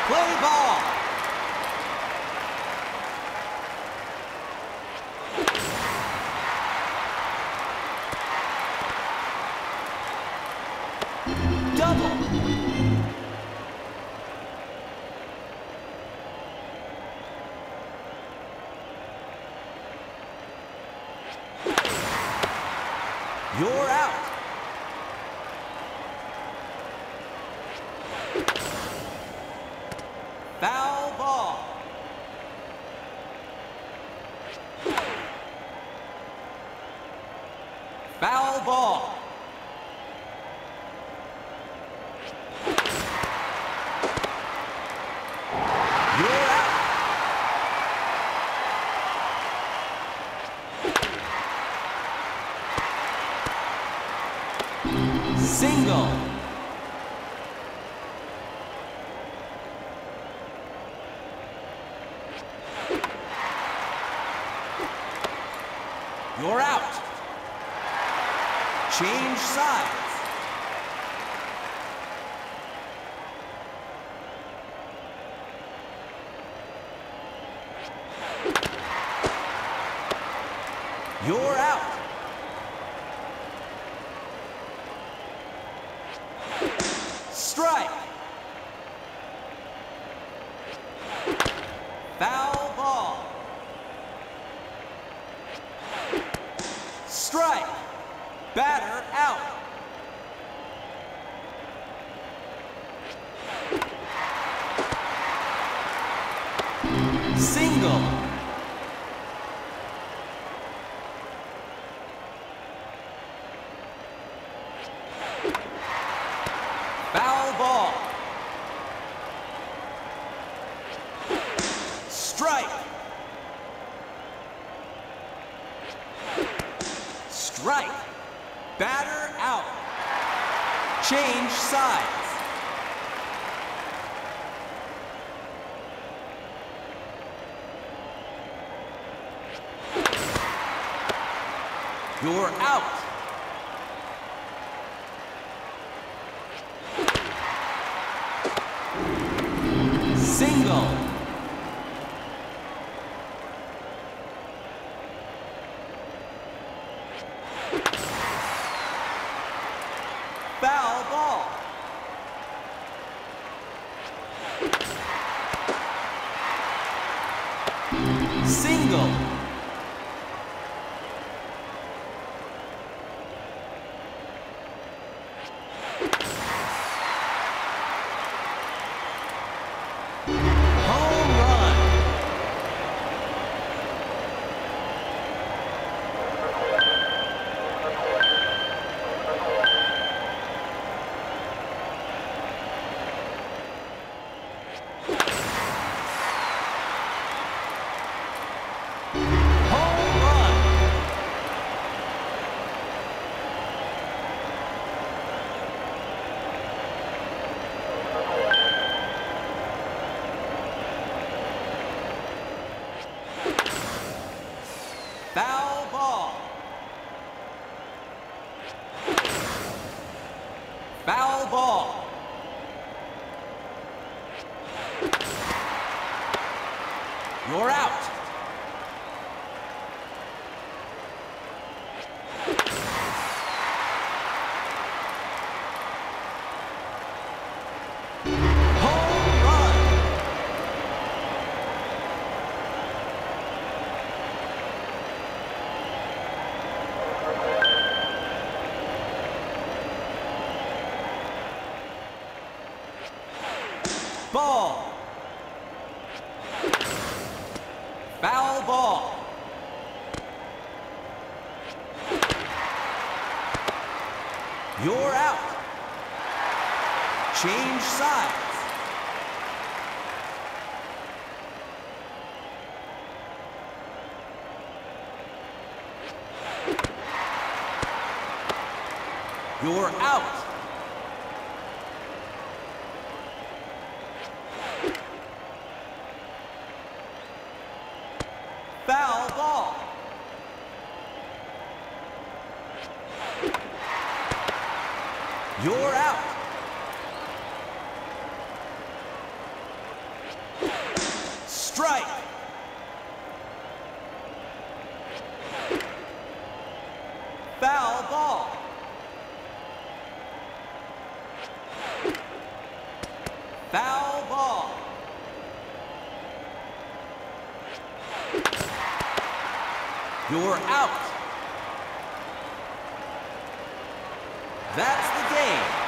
Play ball. Double. You're out. Foul ball. Foul ball. You're out. Single. You're out. Change sides. You're out. Strike. Foul ball. Strike. Batter out. Single. Foul ball. Strike. Strike. Batter out. Change sides. You're out. Single. Foul ball. Single. Home run. Home run. Foul ball. Foul ball. You're out. Home run. Ball. Foul ball. You're out. Change sides. You're out. Foul ball. You're out. strike. Foul ball. Foul ball. You're out. That's the game.